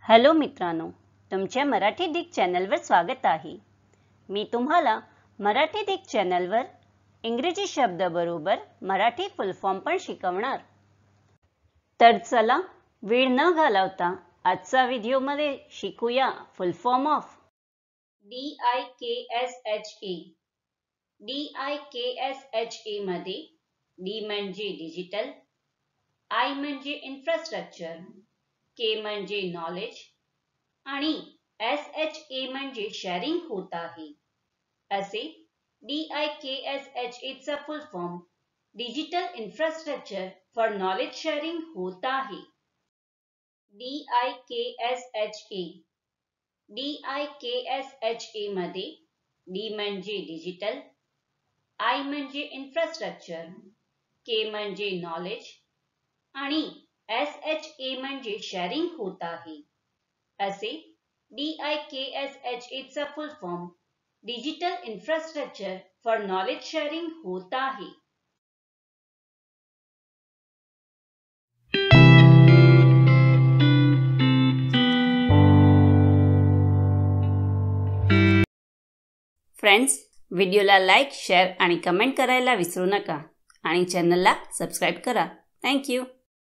Hello मित्रांनो, तुमच्या मराठी दिग चॅनलवर स्वागत आहे। मी तुम्हाला मराठी दिग चॅनलवर इंग्रजी शब्द बरोबर मराठी फुल फॉर्म पण शिकवणार। तर चला वेळ न घालवता आजच्या व्हिडिओमध्ये शिकूया full form of DIKSHA। DIKSHA मध्ये D म्हणजे डिजिटल, I म्हणजे इन्फ्रास्ट्रक्चर, K म्हणजे नॉलेज आणि SHA म्हणजे शेअरिंग होत आहे। असे DIKSHA चा full form digital infrastructure for knowledge sharing होत आहे। DIKSHA मध्ये D म्हणजे डिजिटल, I म्हणजे इन्फ्रास्ट्रक्चर, K म्हणजे नॉलेज आणि SHA म्हणजे शेअरिंग होत आहे। असे DIKSHA चा full form digital infrastructure for knowledge sharing होत आहे। फ्रेंड्स, व्हिडिओला लाईक, शेअर आणि कमेंट करायला विसरू नका आणि चॅनलला सबस्क्राइब करा। Thank you.